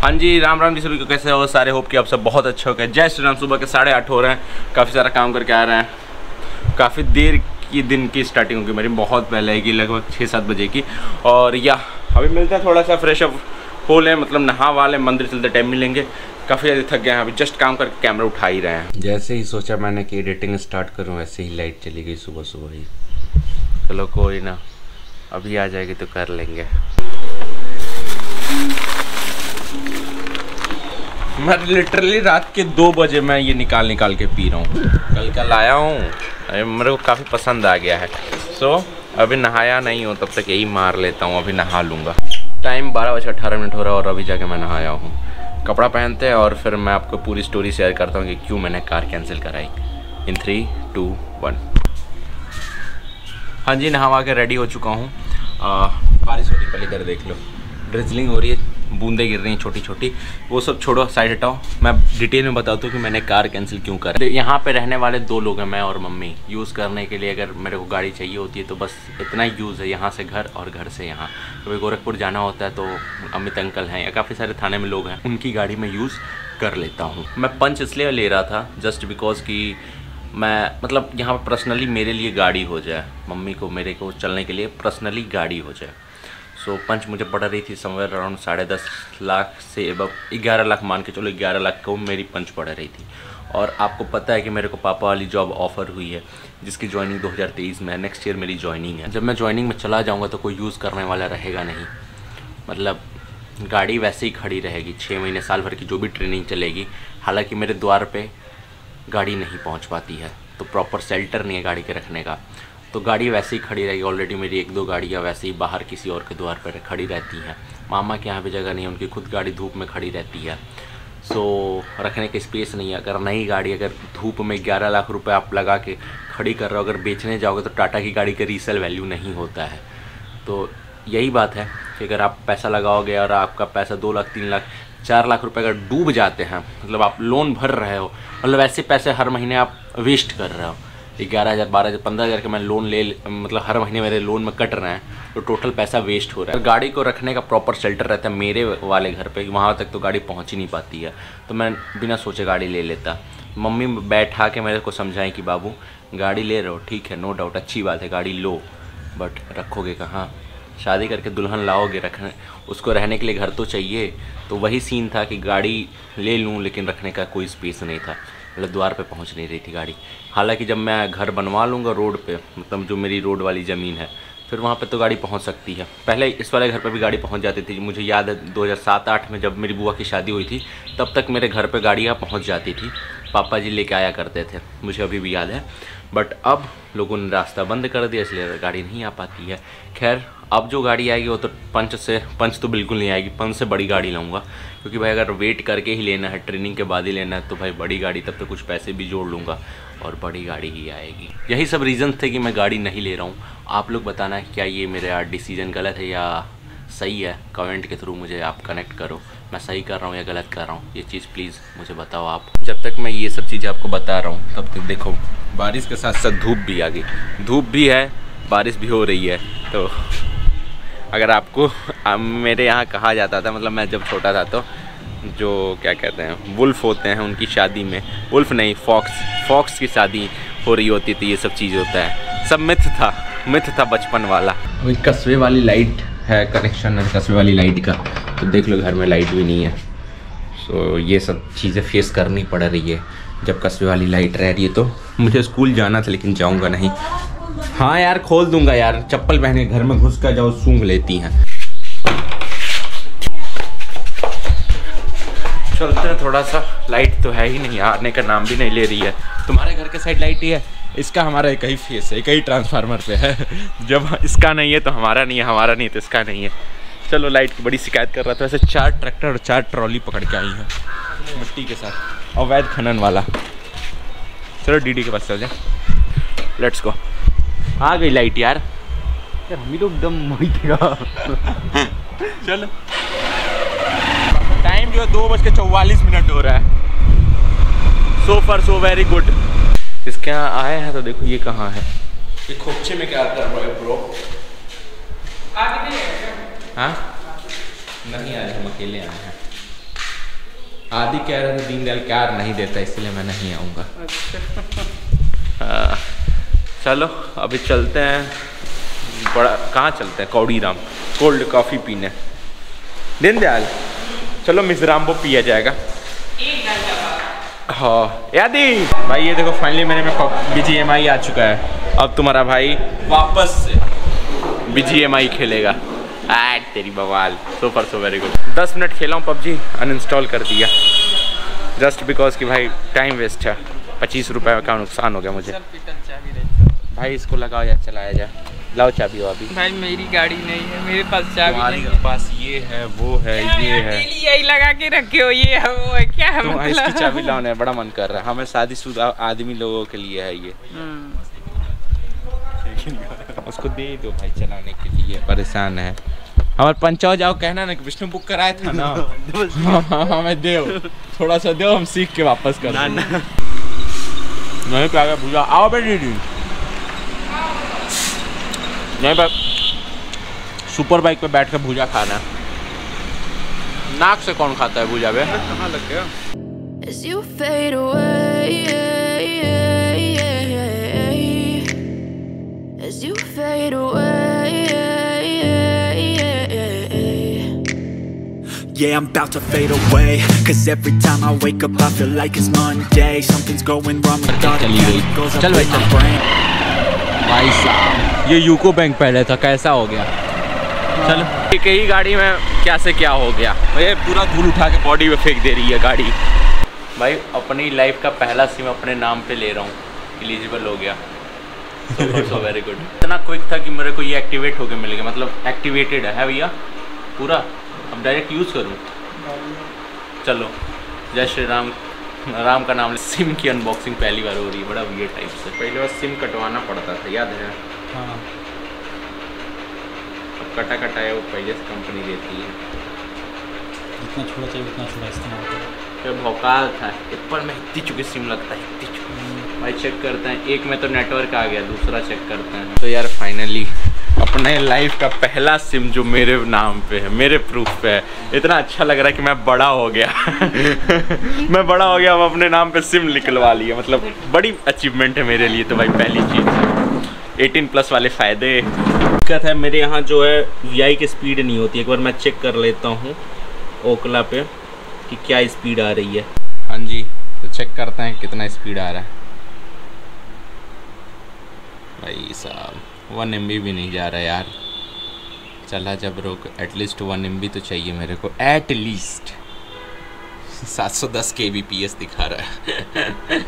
हाँ जी, राम राम जी सभी को, कैसे हो सारे? होप कि आप सब बहुत अच्छे हो गए। जय श्री राम। सुबह के 8:30 हो रहे हैं, काफ़ी सारा काम करके आ रहे हैं। काफ़ी देर की दिन की स्टार्टिंग होगी मेरी, बहुत पहले की, लगभग 6-7 बजे की। और या अभी मिलता है, थोड़ा सा फ्रेश अप हो लें, मतलब नहा वाले, मंदिर चलते टाइम मिलेंगे। काफ़ी ज़्यादा थक गए हैं, अभी जस्ट काम करके कैमरा उठा ही रहे हैं। जैसे ही सोचा मैंने कि एडिटिंग स्टार्ट करूँ, वैसे ही लाइट चली गई सुबह सुबह ही। चलो कोई ना, अभी आ जाएगी तो कर लेंगे। मैं लिटरली रात के 2 बजे मैं ये निकाल के पी रहा हूँ। कल लाया हूँ, मेरे को काफ़ी पसंद आ गया है। सो अभी नहाया नहीं हूँ, तब तक यही मार लेता हूँ, अभी नहा लूँगा। टाइम 12:18 हो रहा है और अभी जाके मैं नहाया हूँ। कपड़ा पहनते हैं और फिर मैं आपको पूरी स्टोरी शेयर करता हूँ कि क्यों मैंने कार कैंसिल कराई। इन 3, 2, 1। हाँ जी, नहा के रेडी हो चुका हूँ। बारिश हो रही है, पहले इधर देख लो, ड्रिजलिंग हो रही है, बूंदें गिर रही हैं छोटी छोटी। वो सब छोड़ो, साइड हटाओ। मैं डिटेल में बताता हूँ कि मैंने कार कैंसिल क्यों करा। यहाँ पे रहने वाले 2 लोग हैं, मैं और मम्मी। यूज़ करने के लिए अगर मेरे को गाड़ी चाहिए होती है तो बस इतना ही यूज़ है, यहाँ से घर और घर से यहाँ। कभी गोरखपुर जाना होता है तो अमित अंकल हैं या काफ़ी सारे थाने में लोग हैं, उनकी गाड़ी में यूज़ कर लेता हूँ। मैं पंच इसलिए ले रहा था जस्ट बिकॉज कि मैं मतलब यहाँ पर पर्सनली मेरे लिए गाड़ी हो जाए, मम्मी को मेरे को चलने के लिए पर्सनली गाड़ी हो जाए। सो पंच मुझे पड़ रही थी समवेयर अराउंड 10.5 लाख से एबव, 11 लाख मान के चलो, 11 लाख को मेरी पंच पड़ रही थी। और आपको पता है कि मेरे को पापा वाली जॉब ऑफ़र हुई है, जिसकी ज्वाइनिंग 2023 में है। नेक्स्ट ईयर मेरी ज्वाइनिंग है। जब मैं ज्वाइनिंग में चला जाऊँगा तो कोई यूज़ करने वाला रहेगा नहीं, मतलब गाड़ी वैसे ही खड़ी रहेगी 6 महीने साल भर की जो भी ट्रेनिंग चलेगी। हालाँकि मेरे द्वार पर गाड़ी नहीं पहुँच पाती है, तो प्रॉपर शेल्टर नहीं है गाड़ी के रखने का, तो गाड़ी वैसे ही खड़ी रहेगी। ऑलरेडी मेरी 1-2 गाड़ियाँ वैसे ही बाहर किसी और के द्वार पर खड़ी रहती हैं। मामा के यहाँ भी जगह नहीं है, उनकी खुद गाड़ी धूप में खड़ी रहती है। सो रखने की स्पेस नहीं है। अगर नई गाड़ी अगर धूप में 11 लाख रुपए आप लगा के खड़ी कर रहे हो, अगर बेचने जाओगे तो टाटा की गाड़ी का रीसेल वैल्यू नहीं होता है। तो यही बात है कि अगर आप पैसा लगाओगे और आपका पैसा 2 लाख, 3 लाख, 4 लाख रुपए अगर डूब जाते हैं, मतलब आप लोन भर रहे हो, मतलब ऐसे पैसे हर महीने आप वेस्ट कर रहे हो। 11,000, 12,000, 15,000 के मैं लोन मतलब हर महीने मेरे लोन में कट रहे हैं, तो टोटल पैसा वेस्ट हो रहा है। गाड़ी को रखने का प्रॉपर शेल्टर रहता है मेरे वाले घर पे, वहाँ तक तो गाड़ी पहुँच ही नहीं पाती है, तो मैं बिना सोचे गाड़ी ले लेता। मम्मी बैठा के मेरे को समझाएं कि बाबू गाड़ी ले रहे हो, ठीक है, नो डाउट, अच्छी बात है, गाड़ी लो, बट रखोगे कहाँ? शादी करके दुल्हन लाओगे, रखने उसको रहने के लिए घर तो चाहिए। तो वही सीन था कि गाड़ी ले लूँ लेकिन रखने का कोई स्पेस नहीं था, मतलब द्वार पे पहुंच नहीं रही थी गाड़ी। हालांकि जब मैं घर बनवा लूँगा रोड पे, मतलब जो मेरी रोड वाली ज़मीन है, फिर वहाँ पे तो गाड़ी पहुंच सकती है। पहले इस वाले घर पे भी गाड़ी पहुंच जाती थी, मुझे याद है 2007-8 में जब मेरी बुआ की शादी हुई थी, तब तक मेरे घर पे गाड़ियाँ पहुंच जाती थी, पापा जी लेके आया करते थे, मुझे अभी भी याद है। बट अब लोगों ने रास्ता बंद कर दिया, इसलिए गाड़ी नहीं आ पाती है। खैर, अब जो गाड़ी आएगी वो तो पंच तो बिल्कुल नहीं आएगी, पंच से बड़ी गाड़ी लाऊंगा, क्योंकि भाई अगर वेट करके ही लेना है, ट्रेनिंग के बाद ही लेना है, तो भाई बड़ी गाड़ी, तब तक कुछ पैसे भी जोड़ लूँगा और बड़ी गाड़ी ही आएगी। यही सब रीज़न थे कि मैं गाड़ी नहीं ले रहा हूँ। आप लोग बताना है क्या ये मेरा डिसीजन गलत है या सही है, कमेंट के थ्रू मुझे आप कनेक्ट करो, मैं सही कर रहा हूँ या गलत कर रहा हूँ, ये चीज़ प्लीज़ मुझे बताओ आप। जब तक मैं ये सब चीज़ें आपको बता रहा हूँ, तब तक देखो बारिश के साथ साथ धूप भी आ गई, धूप भी है, बारिश भी हो रही है। तो अगर आपको मेरे यहाँ कहा जाता था, मतलब मैं जब छोटा था तो जो क्या कहते हैं वुल्फ होते हैं, उनकी शादी में, वुल्फ नहीं फॉक्स की शादी हो रही होती थी, ये सब चीज़ होता है, सब मिथ था बचपन वाला। अभी कस्बे वाली लाइट है, कनेक्शन है कस्बे वाली लाइट का, तो देख लो घर में लाइट भी नहीं है। सो ये सब चीज़ें फेस करनी पड़ रही है जब कस्बे वाली लाइट रह रही है। तो मुझे स्कूल जाना था लेकिन जाऊँगा नहीं। हाँ यार, खोल दूंगा यार, चप्पल पहने घर में घुस कर जाओ, सूंघ लेती हैं। चलते हैं थोड़ा सा, लाइट तो है ही नहीं, आने का नाम भी नहीं ले रही है। तुम्हारे घर के साइड लाइट ही है, इसका हमारा एक ही फेस है, एक ही ट्रांसफार्मर पे है। जब इसका नहीं है तो हमारा नहीं है, हमारा नहीं है तो इसका नहीं है। चलो, लाइट की बड़ी शिकायत कर रहा था। वैसे 4 ट्रैक्टर और 4 ट्रॉली पकड़ के आई हैं मिट्टी के साथ, अवैध खनन वाला। चलो डीडी के पास चल जाए, लेट्स गो। आ गई लाइट यार, हम लोग दम मोई थे। चलो, टाइम जो है 2:44 हो रहा है। So for so very good. इसके यहाँ आए हैं तो देखो ये कहाँ है, ये खोपचे में क्या कर रहा है ब्रो? हाँ नहीं आए, हम अकेले आए हैं। आदि कह रहे थे दीनदयाल कार नहीं देता, इसलिए मैं नहीं आऊँगा। अच्छा। चलो अभी चलते हैं, बड़ा कहाँ चलते हैं, कौड़ीराम कोल्ड कॉफ़ी पीने। दीनदयाल चलो मिजराम्बो पिया जाएगा। हाँ यादी भाई, ये देखो फाइनली मेरे में BGMI आ चुका है। अब तुम्हारा भाई वापस से BGMI खेलेगा। तेरी बवाल, super so very good. 10 minute खेला हूँ PUBG, अनइंस्टॉल कर दिया जस्ट बिकॉज कि भाई टाइम वेस्ट है। 25 रुपये का नुकसान हो गया मुझे। भाई इसको लगाओ या चलाया जाए। लाओ चाबी हो अभी। भाई मेरी गाड़ी नहीं है, मेरे पास चाबी नहीं है। पास ये है, वो है, ये है, यही लगा के रखे हो, ये है वो है, क्या है मतलब? इसकी चाबी लाने बड़ा मन कर रहा है हमें। शादीशुदा आदमी लोगों के लिए है ये। उसको दे दो भाई चलाने के लिए, परेशान है। हमारे पंचायत जाओ कहना ना कि विष्णु बुक कराया था ना। हमें दो, थोड़ा सा दो, हम सीख के वापस कर नहीं क्या भूजा। आओ बेटी नहीं भाई, सुपर बाइक पे बैठ के भूजा खाना है। नाक से कौन खाता है भूजा बे? कहाँ लग गया? As you fade away, as you fade away, yeah, I'm about to fade away. Cause every time I wake up I feel like it's Monday. Something's going wrong with all the chemicals up in my brain. भाई साहब ये UCO bank पहले था, कैसा हो गया? चलो एक ही गाड़ी में क्या से क्या हो गया। ये पूरा धूल उठा के बॉडी में फेंक दे रही है गाड़ी। भाई अपनी लाइफ का पहला सिम अपने नाम पे ले रहा हूँ, एलिजिबल हो गया। So very good. इतना क्विक था कि मेरे को ये एक्टिवेट होके मिल गया, मतलब एक्टिवेटेड है भैया पूरा। अब डायरेक्ट यूज़ करूँ। चलो जय श्री राम। राम का नाम। सिम की अनबॉक्सिंग पहली बार हो रही है, बड़ा वियर्ड टाइप से। पहले बार सिम कटवाना पड़ता था, याद है? हाँ। अब कटा कटाया वो पहले से कंपनी देती है। जितना छोटा चाहिए उतना छोटा इस्तेमाल करो। फिर भौकाल था एप्पल में, इतनी चुकी सिम लगता है, इतनी चुकी। भाई चेक करते हैं, एक में तो नेटवर्क आ गया, दूसरा चेक करते हैं। तो यार फाइनली अपने लाइफ का पहला सिम जो मेरे नाम पे है, मेरे प्रूफ पे है। इतना अच्छा लग रहा है कि मैं बड़ा हो गया। मैं बड़ा हो गया, अब अपने नाम पे सिम निकलवा लिया, मतलब बड़ी अचीवमेंट है मेरे लिए। तो भाई पहली चीज़ 18+ वाले फ़ायदे। दिक्कत है मेरे यहाँ जो है VI की स्पीड नहीं होती। एक बार मैं चेक कर लेता हूँ ओकला पे कि क्या स्पीड आ रही है। हाँ जी, तो चेक करते हैं कितना स्पीड आ रहा है। भाई साहब 1 MB भी नहीं जा रहा यार। चला जब रोक, एटलीस्ट 1 MB तो चाहिए मेरे को, एटलीस्ट। 710 kbps दिखा रहा है।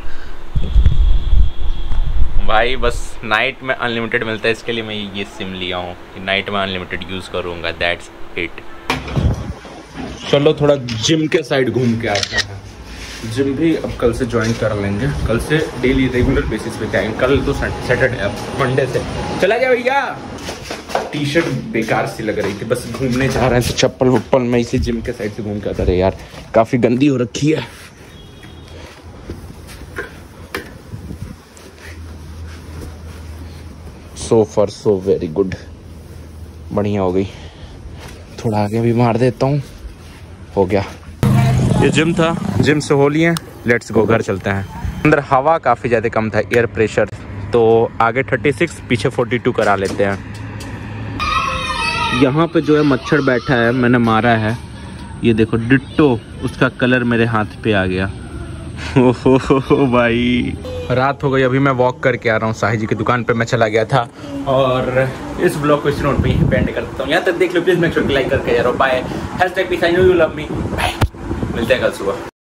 भाई बस नाइट में अनलिमिटेड मिलता है, इसके लिए मैं ये सिम लिया हूँ कि नाइट में अनलिमिटेड यूज़ करूँगा। That's it. चलो थोड़ा जिम के साइड घूम के आते हैं। जिम भी अब कल से ज्वाइन कर लेंगे। कल से डेली रेगुलर बेसिस पे जाएंगे। कल तो सैटरडे, अब मंडे से चला जाए भैया। टी-शर्ट बेकार सी लग रही थी, बस घूमने जा रहे हैं तो चप्पल वप्पल मैं इसी जिम के साइड से घूम के आता रहे यार, काफ़ी गंदी हो रखी है। So for so very good, बढ़िया हो गई। थोड़ा आगे भी मार देता हूँ, हो गया। ये जिम था, जिम से हो लिए, लेट्स गो घर चलते हैं। अंदर हवा काफ़ी ज़्यादा कम था, एयर प्रेशर, तो आगे 36 पीछे 42 करा लेते हैं। यहाँ पे जो है मच्छर बैठा है, मैंने मारा है, ये देखो डिट्टो उसका कलर मेरे हाथ पे आ गया। ओहो भाई, रात हो गई। अभी मैं वॉक करके आ रहा हूँ, साहिल जी की दुकान पे मैं चला गया था। और इस ब्लॉग को इस नोट पे ही पेंड कर देता हूँ। यहाँ तक देख लो, प्लीज़ मेक श्योर कि लाइक करके जा रहा हूँ। Bye. #peace, I know you love me। Bye, मिलते हैं कल सुबह।